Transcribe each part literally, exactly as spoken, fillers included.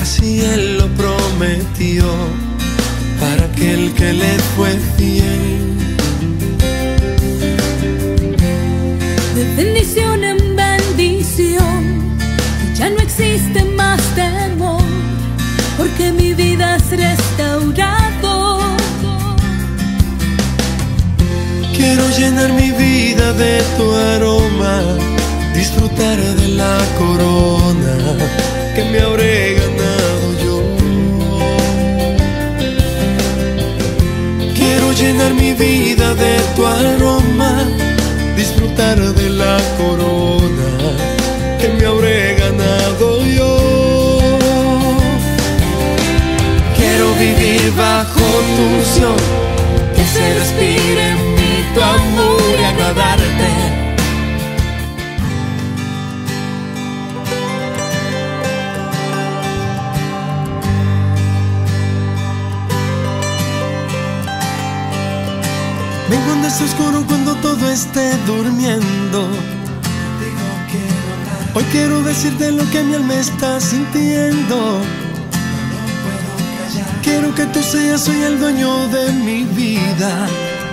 Así Él lo prometió para aquel que le fue fiel. De bendición en bendición, ya no existe más temor, porque mi vida es restaurado. Quiero llenar mi vida de tu aroma, disfrutar de la corona que me habré ganado yo. Quiero llenar mi vida de tu aroma, disfrutar de la corona que me habré ganado yo. Quiero vivir bajo tu unción, que se respire en mí tu amor y agradarte. Ven cuando esté oscuro, cuando todo esté durmiendo. Hoy quiero decirte lo que mi alma está sintiendo. Quiero que tú seas hoy el dueño de mi vida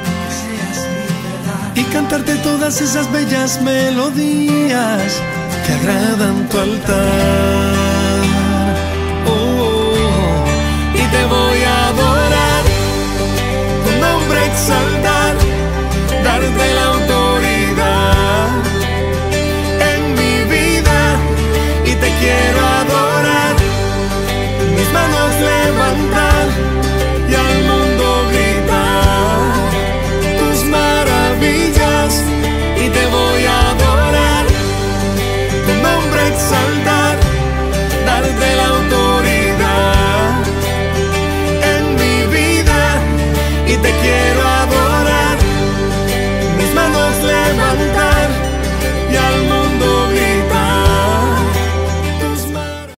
y cantarte todas esas bellas melodías que agradan tu altar.